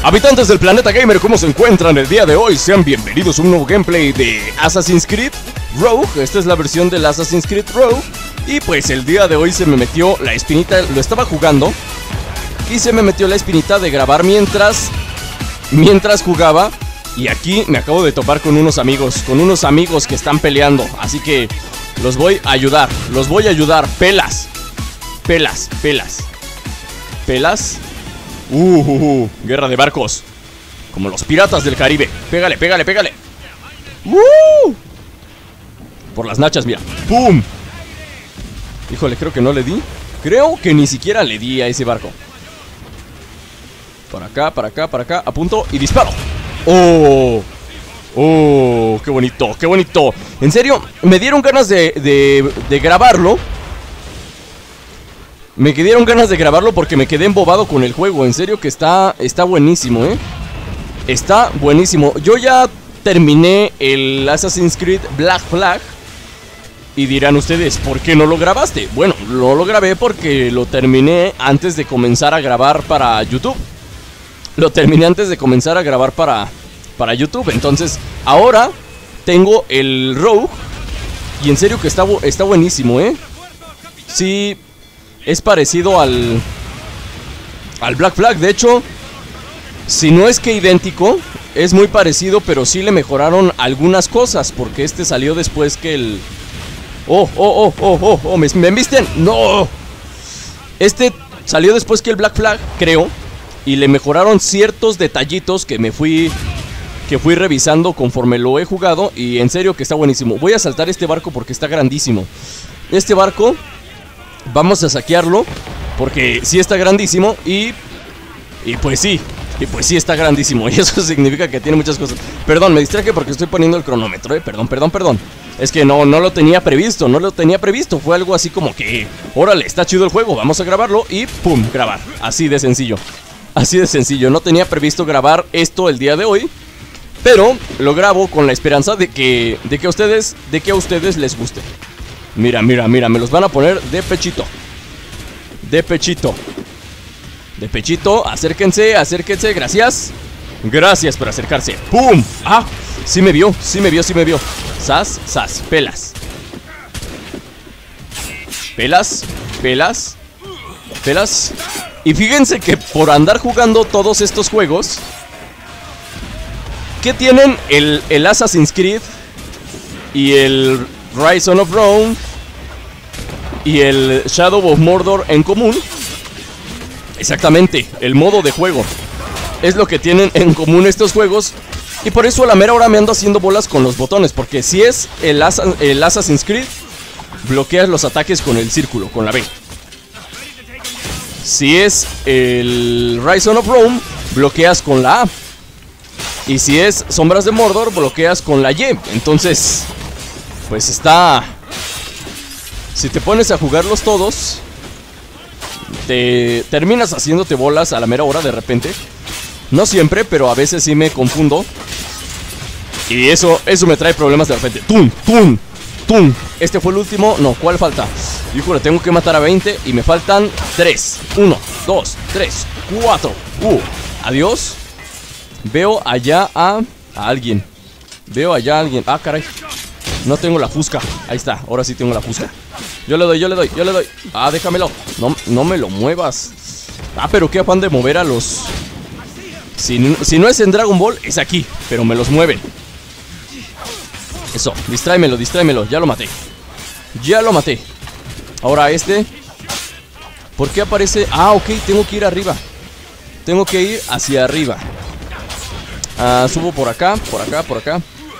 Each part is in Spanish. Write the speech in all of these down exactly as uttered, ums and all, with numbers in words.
Habitantes del planeta gamer, ¿cómo se encuentran el día de hoy? Sean bienvenidos a un nuevo gameplay de Assassin's Creed Rogue. Esta es la versión del Assassin's Creed Rogue. Y pues el día de hoy se me metió la espinita, lo estaba jugando y se me metió la espinita de grabar mientras Mientras jugaba. Y aquí me acabo de topar con unos amigos, con unos amigos que están peleando. Así que los voy a ayudar, los voy a ayudar, pelas Pelas, pelas Pelas Uh, uh, uh, guerra de barcos, como los piratas del Caribe. Pégale, pégale, pégale. uh. Por las nachas, mira. ¡Pum! Híjole, creo que no le di. Creo que ni siquiera le di a ese barco. Para acá, para acá, para acá. Apunto y disparo. ¡Oh! ¡Oh! ¡Qué bonito, qué bonito! En serio, me dieron ganas de, de, de grabarlo. Me dieron ganas de grabarlo porque me quedé embobado con el juego. En serio que está, está buenísimo, ¿eh? Está buenísimo. Yo ya terminé el Assassin's Creed Black Flag. Y dirán ustedes, ¿por qué no lo grabaste? Bueno, no lo grabé porque lo terminé antes de comenzar a grabar para YouTube. Lo terminé antes de comenzar a grabar para, para YouTube. Entonces, ahora tengo el Rogue. Y en serio que está, está buenísimo, ¿eh? Sí... Es parecido al Al Black Flag. De hecho, si no es que idéntico, es muy parecido, pero sí le mejoraron algunas cosas, porque este salió después que el... Oh, oh, oh, oh, oh, oh, ¿me, me embisten? ¡No! Este salió después que el Black Flag, creo. Y le mejoraron ciertos detallitos que me fui... Que fui revisando conforme lo he jugado. Y en serio que está buenísimo. Voy a saltar este barco porque está grandísimo. Este barco... Vamos a saquearlo porque sí está grandísimo y... Y pues sí, y pues sí está grandísimo. Y eso significa que tiene muchas cosas. Perdón, me distraje porque estoy poniendo el cronómetro, eh. Perdón, perdón, perdón. Es que no, no lo tenía previsto, no lo tenía previsto. Fue algo así como que... Órale, está chido el juego, vamos a grabarlo y pum, grabar. Así de sencillo. Así de sencillo, no tenía previsto grabar esto el día de hoy, pero lo grabo con la esperanza de que... De que a ustedes, de que a ustedes les guste. Mira, mira, mira, me los van a poner de pechito. De pechito. De pechito, acérquense, acérquense, gracias. Gracias por acercarse. ¡Pum! ¡Ah! Sí me vio, sí me vio, sí me vio. Sas, sas, pelas. Pelas, pelas, pelas. Y fíjense que por andar jugando todos estos juegos, ¿qué tienen el, el Assassin's Creed y el... Rise of Rome y el Shadow of Mordor en común? Exactamente, el modo de juego. Es lo que tienen en común estos juegos. Y por eso a la mera hora me ando haciendo bolas con los botones. Porque si es el, Asa el Assassin's Creed, bloqueas los ataques con el círculo, con la B. Si es el Rise of Rome, bloqueas con la A. Y si es Sombras de Mordor, bloqueas con la Y. Entonces... Pues está... Si te pones a jugarlos todos, te terminas haciéndote bolas a la mera hora de repente. No siempre, pero a veces sí me confundo. Y eso, eso me trae problemas de repente. ¡Tum! ¡Tum! ¡Tum! Este fue el último. No, ¿cuál falta? Híjole, tengo que matar a veinte y me faltan tres. uno, dos, tres, cuatro. Uh, adiós. Veo allá a, a alguien. Veo allá a alguien. Ah, caray. No tengo la fusca. Ahí está, ahora sí tengo la fusca. Yo le doy, yo le doy, yo le doy. Ah, déjamelo. No, no me lo muevas. Ah, pero qué afán de mover a los... Si, si no es en Dragon Ball, es aquí. Pero me los mueven. Eso, distráemelo, distráemelo. Ya lo maté. Ya lo maté. Ahora este. ¿Por qué aparece? Ah, ok, tengo que ir arriba. Tengo que ir hacia arriba. Ah, subo por acá, por acá, por acá.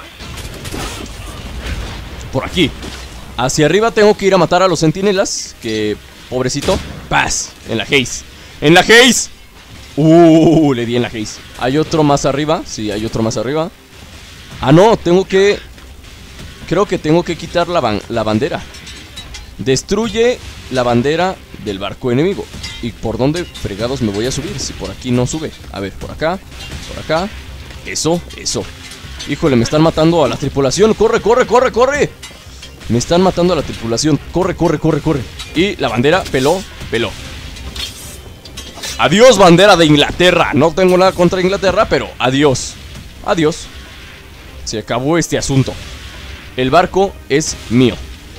Por aquí. Hacia arriba tengo que ir a matar a los centinelas. Que, pobrecito. Paz, en la haze. En la haze. Uh, le di en la haze. Hay otro más arriba. Sí, hay otro más arriba. Ah, no, tengo que... Creo que tengo que quitar la, ban la bandera. Destruye la bandera del barco enemigo. ¿Y por dónde fregados me voy a subir? Si por aquí no sube. A ver, por acá, por acá. Eso, eso. Híjole, me están matando a la tripulación. ¡Corre, corre, corre, corre! Me están matando a la tripulación. Corre, corre, corre, corre. Y la bandera peló, peló. Adiós, bandera de Inglaterra. No tengo nada contra Inglaterra, pero adiós. Adiós. Se acabó este asunto. El barco es mío.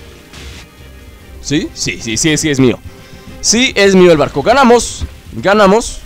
¿Sí? Sí, sí, sí, sí es mío. Sí es mío el barco. Ganamos. Ganamos.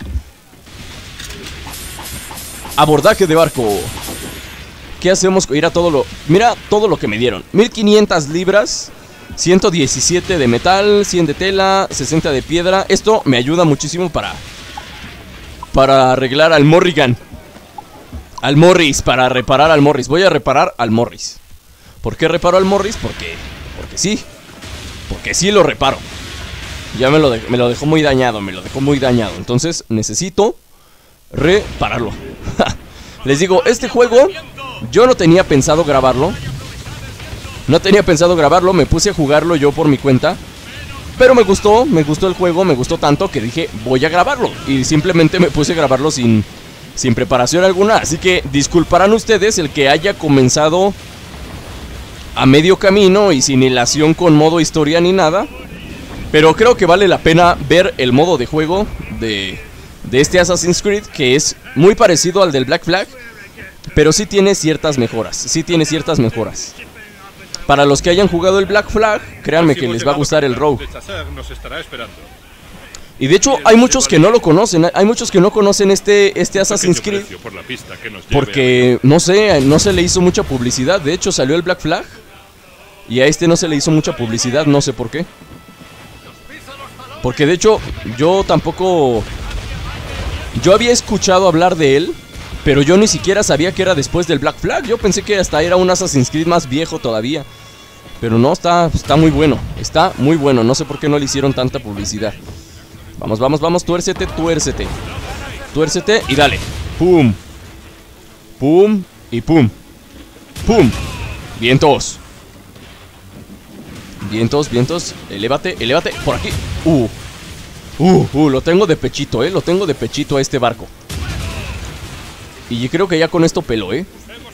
Abordaje de barco. ¿Qué hacemos? Mira todo lo, mira todo lo que me dieron. mil quinientas libras, ciento diecisiete de metal, cien de tela, sesenta de piedra. Esto me ayuda muchísimo para Para arreglar al Morrigan. Al Morris, para reparar al Morris. Voy a reparar al Morris. ¿Por qué reparo al Morris? Porque, porque sí. Porque sí lo reparo. Ya me lo, de, me lo dejó muy dañado, me lo dejó muy dañado. Entonces necesito repararlo. Les digo, este juego yo no tenía pensado grabarlo. No tenía pensado grabarlo, me puse a jugarlo yo por mi cuenta. Pero me gustó, me gustó el juego, me gustó tanto que dije, voy a grabarlo. Y simplemente me puse a grabarlo sin, sin preparación alguna. Así que disculparán ustedes el que haya comenzado a medio camino y sin hilación con modo historia ni nada. Pero creo que vale la pena ver el modo de juego de, de este Assassin's Creed, que es muy parecido al del Black Flag, pero sí tiene ciertas mejoras, sí tiene ciertas mejoras. Para los que hayan jugado el Black Flag, créanme que les va a gustar el Rogue. Y de hecho hay muchos que no lo conocen, hay muchos que no conocen este, este Assassin's Creed, porque no sé, no se le hizo mucha publicidad. De hecho salió el Black Flag y a este no se le hizo mucha publicidad, no sé por qué. Porque de hecho yo tampoco... Yo había escuchado hablar de él, pero yo ni siquiera sabía que era después del Black Flag. Yo pensé que hasta era un Assassin's Creed más viejo todavía. Pero no, está, está muy bueno. Está muy bueno, no sé por qué no le hicieron tanta publicidad. Vamos, vamos, vamos, tuércete, tuércete. Tuércete y dale. Pum. Pum y pum. Pum. Vientos. Vientos, vientos. Elévate, elévate. Por aquí. Uh. Uh, uh, lo tengo de pechito, eh. Lo tengo de pechito a este barco. Y creo que ya con esto peló, eh.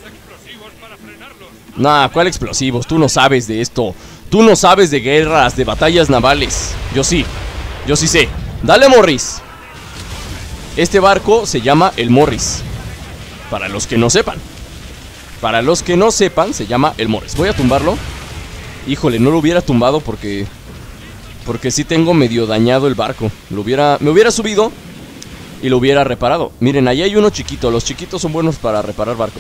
Nah, ¿cuál explosivos? Tú no sabes de esto. Tú no sabes de guerras, de batallas navales. Yo sí. Yo sí sé. Dale, Morris. Este barco se llama el Morris. Para los que no sepan. Para los que no sepan, se llama el Morris. Voy a tumbarlo. Híjole, no lo hubiera tumbado porque... Porque sí tengo medio dañado el barco. Lo hubiera... Me hubiera subido y lo hubiera reparado. Miren, ahí hay uno chiquito. Los chiquitos son buenos para reparar barcos.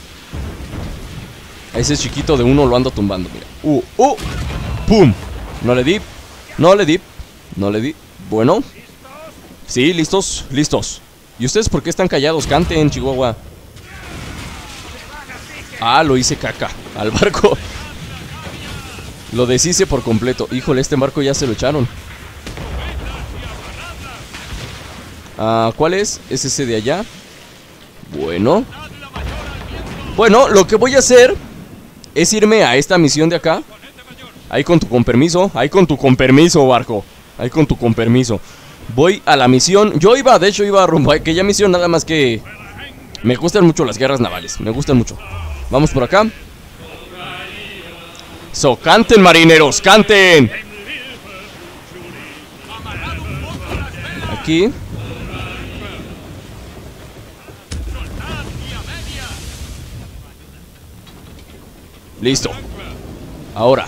A ese chiquito de uno lo ando tumbando, mira. Uh, uh, pum. No le di, no le di, no le di. Bueno. Sí, listos, listos. ¿Y ustedes por qué están callados? Canten, Chihuahua. Ah, lo hice caca al barco. Lo deshice por completo. Híjole, este barco ya se lo echaron. Ah, ¿cuál es? ¿Es ese de allá? Bueno. Bueno, lo que voy a hacer es irme a esta misión de acá. Ahí con tu con permiso. Ahí con tu con permiso, barco. Ahí con tu con permiso. Voy a la misión. Yo iba, de hecho iba rumbo a aquella misión. Nada más que me gustan mucho las guerras navales. Me gustan mucho. Vamos por acá. So, canten, marineros, canten. Aquí. Listo. Ahora.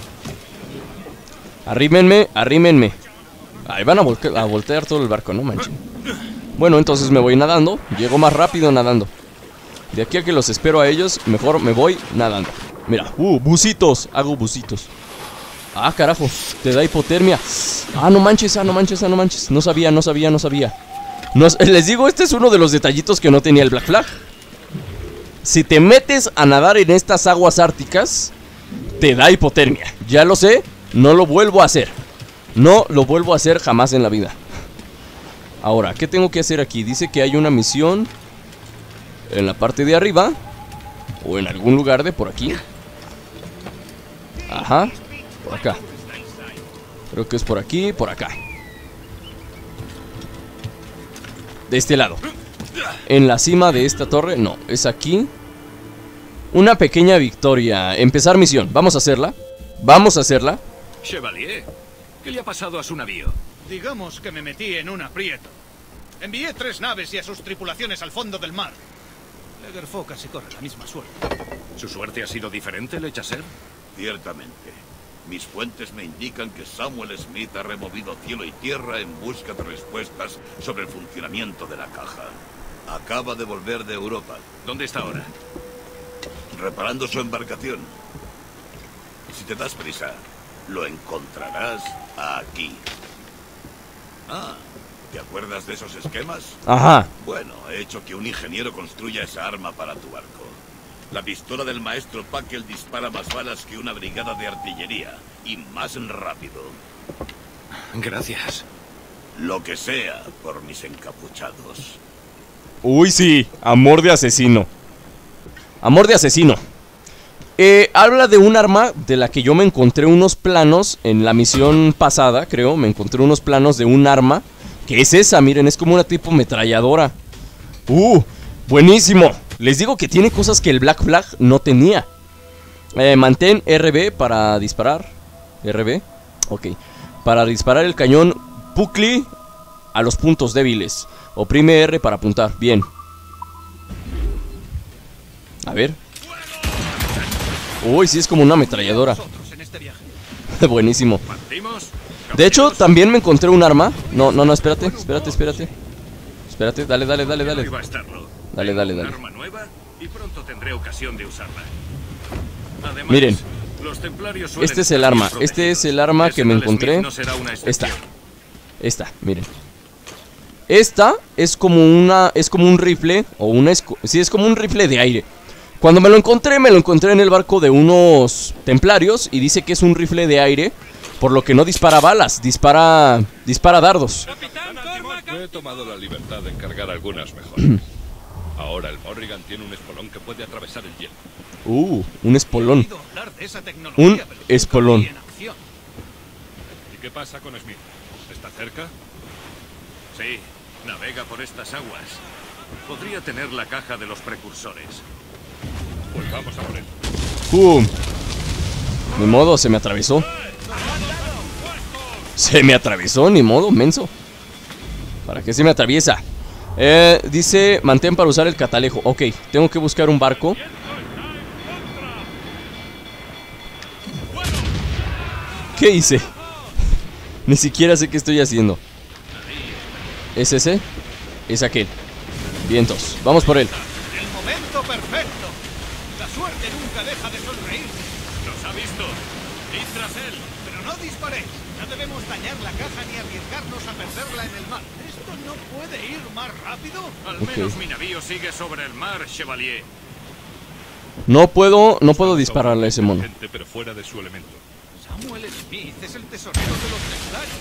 Arrímenme, arrímenme. Ahí van a, volque a voltear todo el barco, no manchen. Bueno, entonces me voy nadando. Llego más rápido nadando. De aquí a que los espero a ellos, mejor me voy nadando. Mira, uh, bucitos. Hago bucitos. Ah, carajo, te da hipotermia. Ah, no manches, ah, no manches, ah, no manches. No sabía, no sabía, no sabía. No, les digo, este es uno de los detallitos que no tenía el Black Flag. Si te metes a nadar en estas aguas árticas, te da hipotermia. Ya lo sé, no lo vuelvo a hacer. No lo vuelvo a hacer jamás en la vida. Ahora, ¿qué tengo que hacer aquí? Dice que hay una misión en la parte de arriba, o en algún lugar de por aquí. Ajá, por acá. Creo que es por aquí, por acá. De este lado. En la cima de esta torre, no, es aquí. Una pequeña victoria. Empezar misión, vamos a hacerla. Vamos a hacerla. Chevalier, ¿qué le ha pasado a su navío? Digamos que me metí en un aprieto. Envié tres naves y a sus tripulaciones al fondo del mar. Lagerfo casi corre la misma suerte. ¿Su suerte ha sido diferente, Le Chasseur? Ciertamente. Mis fuentes me indican que Samuel Smith ha removido cielo y tierra en busca de respuestas sobre el funcionamiento de la caja. Acaba de volver de Europa. ¿Dónde está ahora? Reparando su embarcación. Si te das prisa, lo encontrarás aquí. Ah, ¿te acuerdas de esos esquemas? Ajá. Bueno, he hecho que un ingeniero construya esa arma para tu barco. La pistola del maestro Packel dispara más balas que una brigada de artillería. Y más rápido. Gracias. Lo que sea por mis encapuchados. Uy, sí. Amor de asesino. Amor de asesino. Eh, habla de un arma de la que yo me encontré unos planos en la misión pasada, creo. Me encontré unos planos de un arma. Que es esa, miren, es como una tipo ametralladora. Uh, buenísimo. Les digo que tiene cosas que el Black Flag no tenía. eh, Mantén R B para disparar. R B, ok. Para disparar el cañón Buckley a los puntos débiles. Oprime R para apuntar, bien. A ver. Uy, sí, es como una ametralladora. Buenísimo. De hecho, también me encontré un arma. No, no, no, espérate, espérate, espérate. Espérate, dale, dale, dale, dale. Dale, dale, dale. Arma nueva y pronto tendré ocasión de usarla. Además, miren, los templarios suelen este es el arma. Este es el arma que me encontré. no será una Esta. Esta, miren. Esta es como una. Es como un rifle. O una. Sí, es como un rifle de aire. Cuando me lo encontré, me lo encontré en el barco de unos templarios. Y dice que es un rifle de aire. Por lo que no dispara balas. Dispara. Dispara dardos. Me he tomado la libertad de encargar algunas mejores. Ahora el Morrigan tiene un espolón que puede atravesar el hielo. Uh, un espolón. Un espolón. ¿Y qué pasa con Smith? ¿Está cerca? Sí, navega por estas aguas. Podría tener la caja de los precursores. Pues vamos a por él. ¡Pum! Ni modo, se me atravesó. Se me atravesó, ni modo, menso. ¿Para qué se me atraviesa? Eh, dice, mantén para usar el catalejo. Ok, tengo que buscar un barco. ¿Qué hice? Ni siquiera sé qué estoy haciendo. ¿Es ese? Es aquel. Vientos, vamos por él. El momento perfecto. La suerte nunca deja de sonreír. ¡Nos ha visto! ¡Id tras él! Pero no disparéis. No debemos dañar la caja ni arriesgarnos a perderla en el mar. ¿Esto no puede ir más rápido? Al Okay. menos mi navío sigue sobre el mar, Chevalier. No puedo, no puedo dispararle a ese mono. Gente, pero fuera de su elemento. Samuel Smith es el tesorero de los templarios.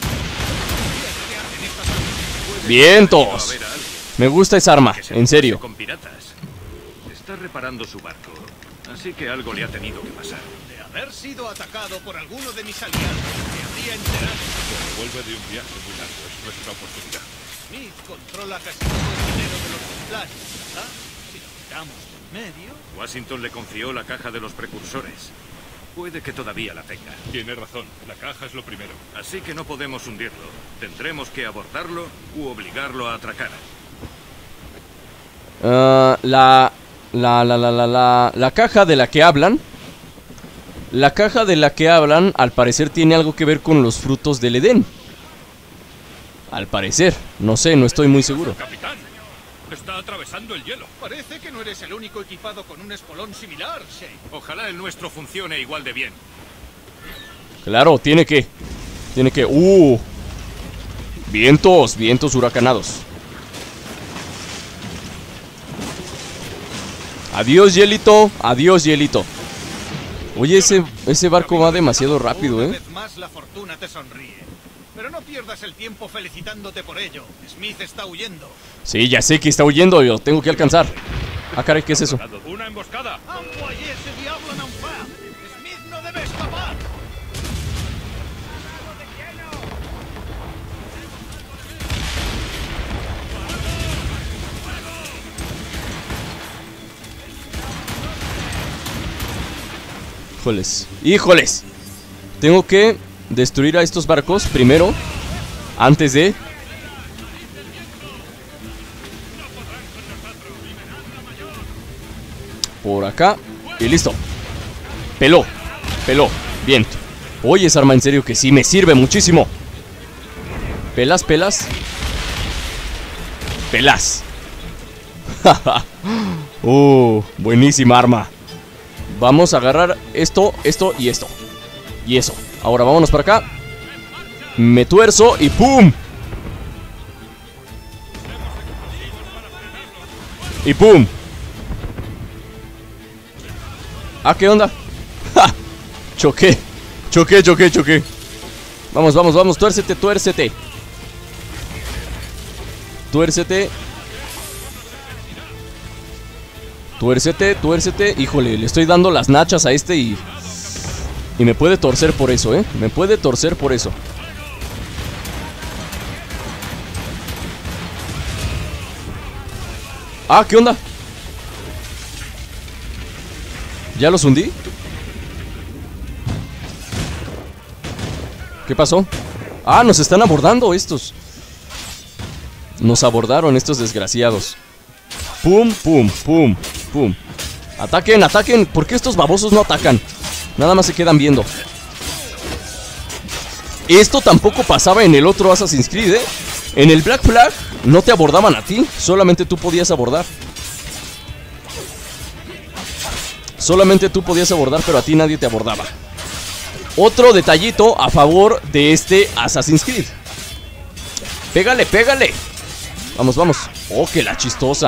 Vientos. Me gusta esa arma, en serio. Con piratas. Está reparando su barco. Así que algo le ha tenido que pasar. De haber sido atacado por alguno de mis aliados, me habría enterado. Vuelve de un viaje muy largo. Es nuestra oportunidad. Smith controla casi todo el dinero de los templarios, ¿verdad? Si lo quitamos de en medio... Washington le confió la caja de los precursores. Puede que todavía la tenga. Tiene razón. La caja es lo primero. Así que no podemos hundirlo. Tendremos que abordarlo u obligarlo a atracar. Uh, la, la, la, la, la, la, la caja de la que hablan. La caja de la que hablan, al parecer, tiene algo que ver con los frutos del Edén. Al parecer, no sé, no estoy muy seguro. Capitán, está atravesando el hielo. Parece que no eres el único equipado con un espolón similar, Shane. Ojalá el nuestro funcione igual de bien. Claro, tiene que. Tiene que. Uh. Vientos, vientos huracanados. Adiós, hielito. Adiós, hielito. Oye, ese, ese barco va demasiado rápido, Una ¿eh? vez más la fortuna te sonríe. Pero no pierdas el tiempo felicitándote por ello. Smith está huyendo. Sí, ya sé que está huyendo, yo tengo que alcanzar. Ah, caray, ¿qué es eso? Una emboscada. ¡Envoyez ese diablo en enfer! ¡Smith no debe escapar! Híjoles, híjoles. Tengo que destruir a estos barcos primero. Antes de... por acá y listo. Peló, peló, bien. Oye, esa arma en serio que sí me sirve muchísimo. Pelas, pelas. Pelas. Uh, buenísima arma. Vamos a agarrar esto, esto y esto. Y eso. Ahora vámonos para acá. Me tuerzo y ¡pum! Y ¡pum! Ah, ¿qué onda? ¡Ja! Choqué. Choqué, choqué, choqué. Vamos, vamos, vamos. Tuércete, tuércete. Tuércete. Tuércete, tuércete. Híjole, le estoy dando las nachas a este y... Y me puede torcer por eso, ¿eh? Me puede torcer por eso. Ah, ¿qué onda? ¿Ya los hundí? ¿Qué pasó? Ah, nos están abordando estos. Nos abordaron estos desgraciados. Pum, pum, pum, pum. Ataquen, ataquen. ¿Por qué estos babosos no atacan? Nada más se quedan viendo. Esto tampoco pasaba en el otro Assassin's Creed, ¿eh? En el Black Flag no te abordaban a ti. Solamente tú podías abordar. Solamente tú podías abordar, pero a ti nadie te abordaba. Otro detallito a favor de este Assassin's Creed. Pégale, pégale. Vamos, vamos. Oh, que la chistosa.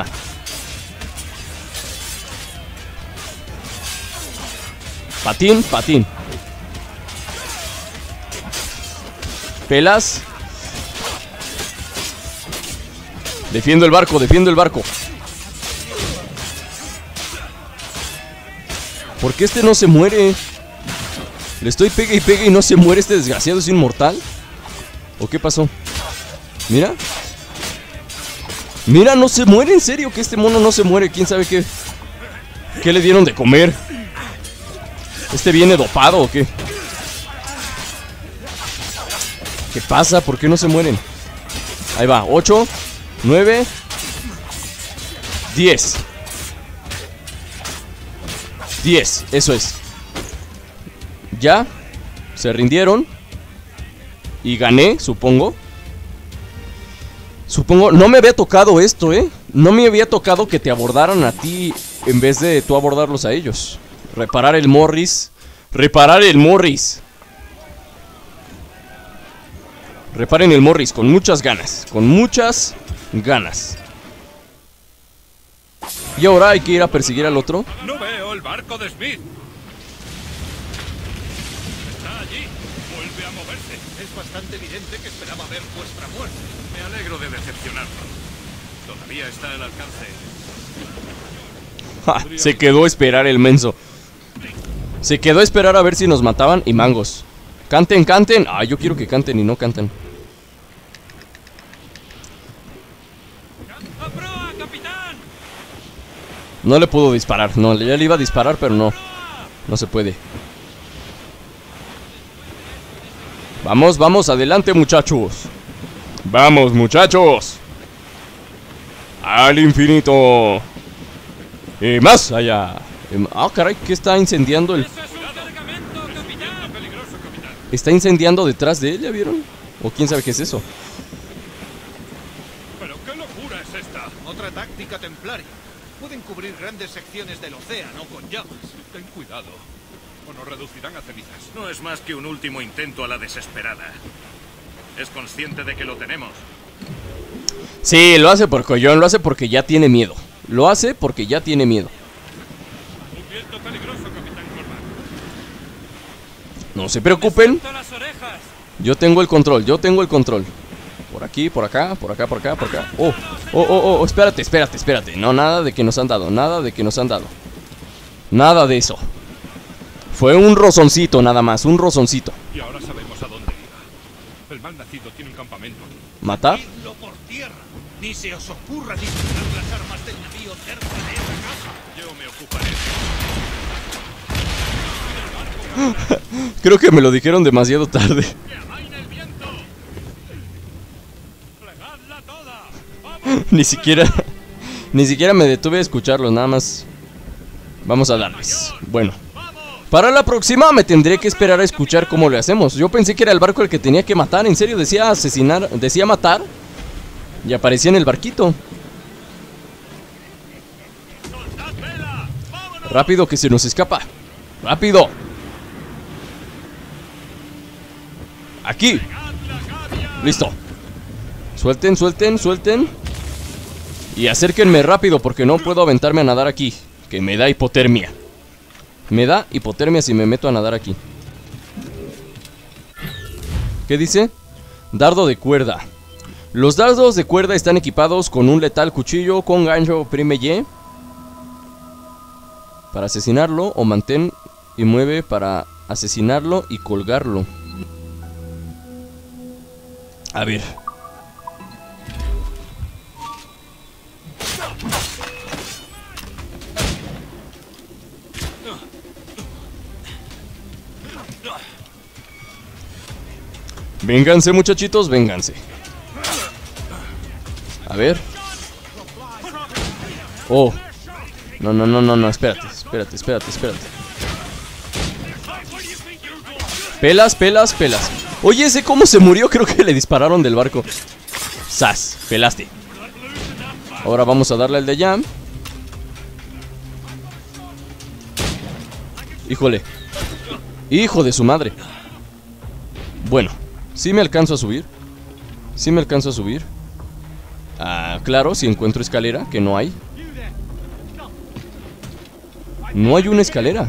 Patín, patín. Pelas. Defiendo el barco, defiendo el barco. ¿Por qué este no se muere? Le estoy pegue y pegue y no se muere este desgraciado. ¿Es inmortal? ¿O qué pasó? Mira. Mira, no se muere, en serio que este mono no se muere. ¿Quién sabe qué? ¿Qué le dieron de comer? ¿Este viene dopado o qué? ¿Qué pasa? ¿Por qué no se mueren? Ahí va, ocho, nueve, diez. diez, eso es. Ya, se rindieron. Y gané, supongo. Supongo, no me había tocado esto, eh. No me había tocado que te abordaran a ti en vez de tú abordarlos a ellos. Reparar el Morris. Reparar el Morris. Reparen el Morris con muchas ganas. Con muchas ganas. Y ahora hay que ir a perseguir al otro. No veo el barco de Smith. Está allí. Vuelve a moverse. Es bastante evidente que esperaba ver vuestra muerte. Me alegro de decepcionarlo. Todavía está al alcance. Ja, se quedó a esperar el menso. Se quedó a esperar a ver si nos mataban y mangos. Canten, canten. Ah, yo quiero que canten y no canten. No le puedo disparar. No, ya le iba a disparar, pero no. No se puede. Vamos, vamos, adelante, muchachos. Vamos, muchachos. Al infinito. Y más allá. Ah, caray, ¿qué está incendiando el...? Está incendiando detrás de él, ¿ya vieron? O quién sabe qué es eso. ¿Pero qué locura es esta? Otra táctica templaria. Pueden cubrir grandes secciones del océano con llamas. Ten cuidado, o nos reducirán a cenizas. No es más que un último intento a la desesperada. ¿Es consciente de que lo tenemos? Sí, lo hace por collón, lo hace porque ya tiene miedo. Lo hace porque ya tiene miedo. Un viento peligroso, capitán Cormac. No se preocupen. Yo tengo el control, yo tengo el control. Por aquí, por acá, por acá, por acá, por acá. Oh, oh, oh, oh, espérate, espérate, espérate. No, nada de que nos han dado, nada de que nos han dado. Nada de eso. Fue un rozoncito nada más, un rozoncito. Y ahora sabemos a dónde iba. El mal nacido tiene un campamento aquí. ¿Matar? Idlo por tierra. Ni se os ocurra disparar las armas del navío cerca de esa casa. Yo me ocuparé. Creo que me lo dijeron demasiado tarde. Ni siquiera Ni siquiera me detuve a escucharlo, nada más Vamos a darles. Bueno, para la próxima me tendré que esperar a escuchar cómo le hacemos. Yo pensé que era el barco el que tenía que matar. En serio, decía asesinar, decía matar. Y aparecía en el barquito. Rápido que se nos escapa. Rápido. Aquí. Listo. Suelten, suelten, suelten. Y acérquenme rápido porque no puedo aventarme a nadar aquí. Que me da hipotermia. Me da hipotermia si me meto a nadar aquí. ¿Qué dice? Dardo de cuerda. Los dardos de cuerda están equipados con un letal cuchillo con gancho prime Y para asesinarlo, o mantén y mueve para asesinarlo y colgarlo. A ver. Vénganse, muchachitos, vénganse. A ver. Oh. No, no, no, no, no, espérate, espérate, espérate, espérate. Pelas, pelas, pelas. Oye, ese cómo se murió, creo que le dispararon del barco. Sas, pelaste. Ahora vamos a darle al de jam. Híjole. Hijo de su madre. Bueno, sí me alcanzo a subir. Sí me alcanzo a subir. Ah, claro, si encuentro escalera, que no hay. No hay una escalera.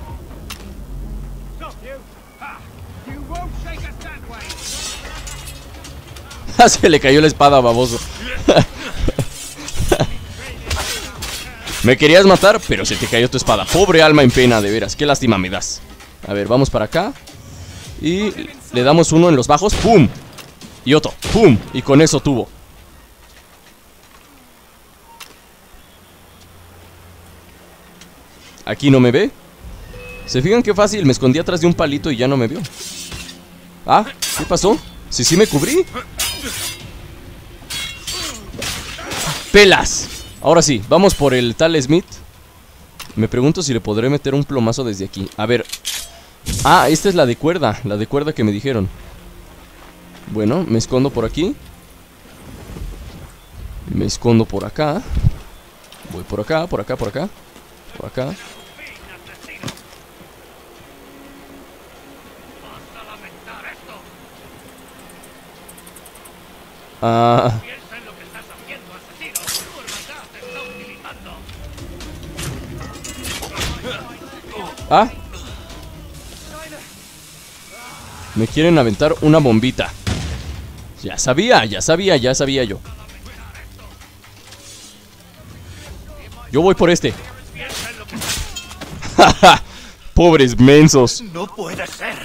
Ah, se le cayó la espada, baboso. Me querías matar, pero se te cayó tu espada. Pobre alma en pena, de veras. Qué lástima me das. A ver, vamos para acá. Y le damos uno en los bajos. ¡Pum! Y otro. ¡Pum! Y con eso tuvo. Aquí no me ve. ¿Se fijan qué fácil? Me escondí atrás de un palito y ya no me vio. Ah, ¿qué pasó? Sí, sí me cubrí. Pelas. Ahora sí, vamos por el tal Smith. Me pregunto si le podré meter un plomazo desde aquí. A ver. Ah, esta es la de cuerda. La de cuerda que me dijeron. Bueno, me escondo por aquí. Me escondo por acá. Voy por acá, por acá, por acá. Por acá. Ah. Ah. Me quieren aventar una bombita. Ya sabía, ya sabía, ya sabía yo. Yo voy por este. Pobres mensos. No puede ser.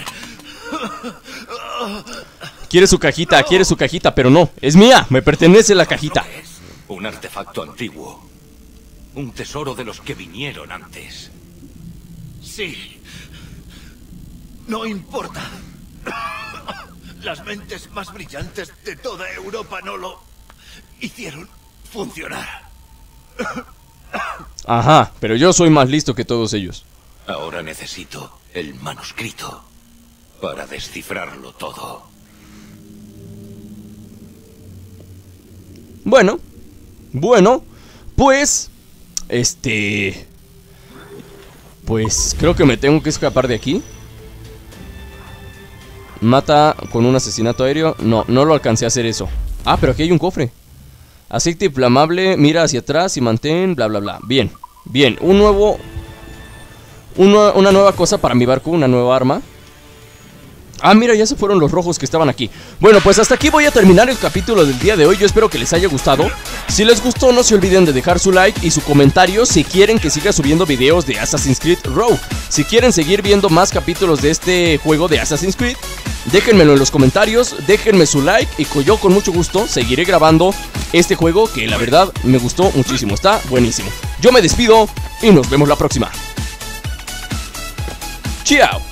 Quiere su cajita, quiere su cajita, pero no, es mía, me pertenece la cajita. Un artefacto antiguo. Un tesoro de los que vinieron antes. Sí. No importa. Las mentes más brillantes de toda Europa no lo hicieron funcionar. Ajá, pero yo soy más listo que todos ellos. Ahora necesito el manuscrito para descifrarlo todo. Bueno, bueno, pues, este, pues creo que me tengo que escapar de aquí. Mata con un asesinato aéreo. No, no lo alcancé a hacer eso. Ah, pero aquí hay un cofre. Aceite inflamable, mira hacia atrás y mantén, bla, bla, bla. Bien, bien, un nuevo, una, una nueva cosa para mi barco, una nueva arma. Ah, mira, ya se fueron los rojos que estaban aquí. Bueno, pues hasta aquí voy a terminar el capítulo del día de hoy. Yo espero que les haya gustado. Si les gustó, no se olviden de dejar su like y su comentario si quieren que siga subiendo videos de Assassin's Creed Rogue. Si quieren seguir viendo más capítulos de este juego de Assassin's Creed, déjenmelo en los comentarios, déjenme su like y yo con mucho gusto seguiré grabando este juego que la verdad me gustó muchísimo. Está buenísimo. Yo me despido y nos vemos la próxima. Chao.